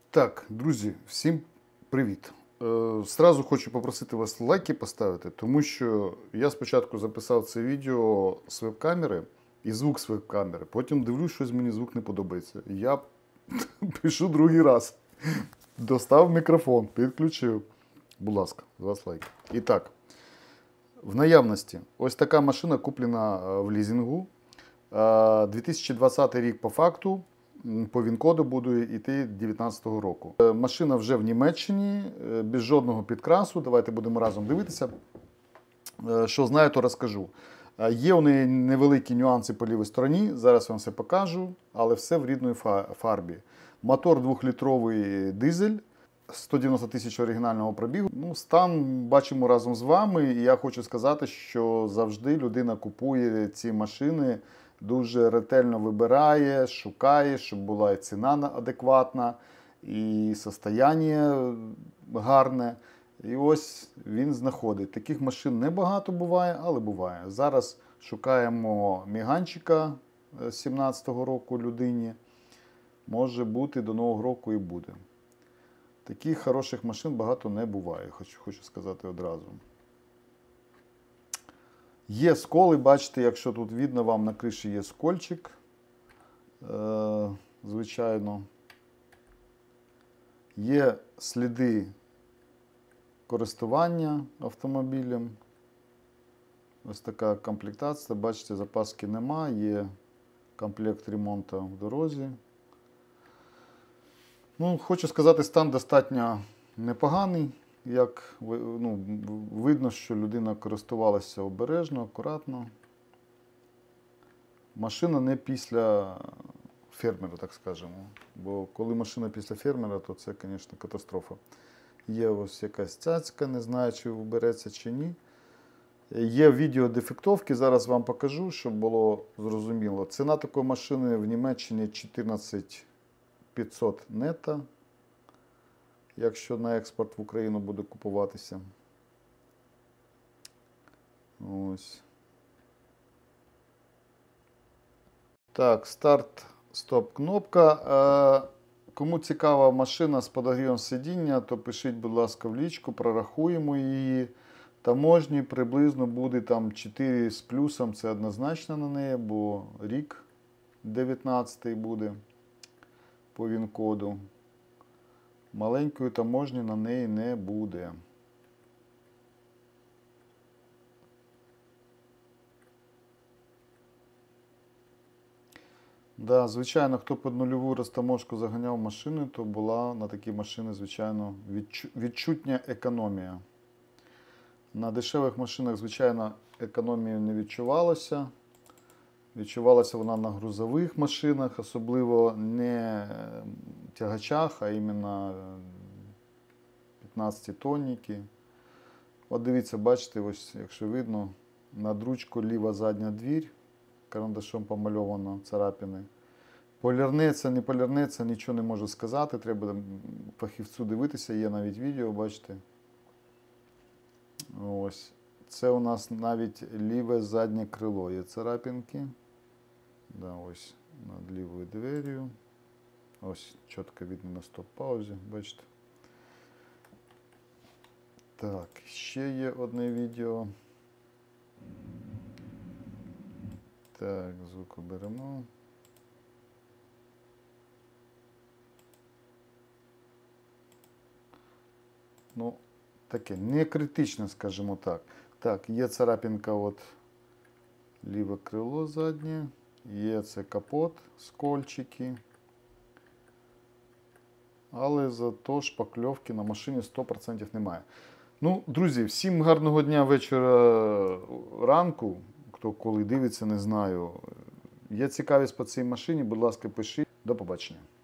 Так, друзі, всім привіт! Зразу хочу попросити вас лайки поставити, тому що я спочатку записав це відео з веб-камери і звук з веб-камери. Потім дивлюсь, щось мені звук не подобається. Я пишу другий раз. Достав мікрофон, підключив. Будь ласка, з вас лайк. І так, в наявності ось така машина куплена в лізингу. 2020 рік по факту. По ВІН-коду буду йти 2019 року. Машина вже в Німеччині, без жодного підкрасу. Давайте будемо разом дивитися. Що знаю, то розкажу. Є у неї невеликі нюанси по лівій стороні, зараз вам все покажу, але все в рідній фарбі. Мотор 2-літровий дизель, 190 тисяч оригінального пробігу. Стан бачимо разом з вами, і я хочу сказати, що завжди людина купує ці машини, дуже ретельно вибирає, шукає, щоб була і ціна адекватна, і состояння гарне. І ось він знаходить. Таких машин небагато буває, але буває. Зараз шукаємо міганчика 17-го року людині. Може бути, до Нового року і буде. Таких хороших машин багато не буває, хочу сказати одразу. Є сколи, бачите, якщо тут видно, вам на криші є скольчик, звичайно. Є сліди користування автомобілем. Ось така комплектація, бачите, запаски нема, є комплект ремонту в дорозі. Хочу сказати, стан достатньо непоганий. Видно, що людина користувалася обережно, акуратно. Машина не після фермера, так скажемо. Бо коли машина після фермера, то це, звісно, катастрофа. Є ось якась цяцька, не знаю, чи вбереться, чи ні. Є відео дефектовки, зараз вам покажу, щоб було зрозуміло. Ціна такої машини в Німеччині 14 500 нетто, якщо на експорт в Україну буде купуватися. Ось. Так, старт, стоп кнопка. Кому цікава машина з подогрівом сидіння, то пишіть, будь ласка, в лічку, прорахуємо її. Таможні приблизно буде там 4 з плюсом, це однозначно на неї, бо рік 19-й буде по ВІН-коду. Маленької таможні на неї не буде. Да, звичайно, хто під нульову розтаможку заганяв машини, то була на такі машини, звичайно, відчутня економія. На дешевих машинах, звичайно, економії не відчувалося. Відчувалася вона на грузових машинах, особливо не тягачах, а іменно 15-тонники. От дивіться, бачите, ось, якщо видно, над ручкою ліва задня двір, карандашом помальовано царапини. Полірнеться, не полірнеться, нічого не можу сказати, треба фахівцю дивитися, є навіть відео, бачите. Ось. Це у нас навіть ліве заднє крило є царапинки. Да, ось над лівою дверью. Ось чітко видно на стоп-паузі, бачите. Так, ще є одне відео. Так, звук оберемо. Таке, не критично, скажімо так. Так, є царапинка, от ліве крило заднє, є це капот, скольчики. Але зато шпакльовки на машині 100% немає. Друзі, всім гарного дня, вечора, ранку. Хто коли дивиться, не знаю. Є цікавість по цій машині, будь ласка, пишіть. До побачення.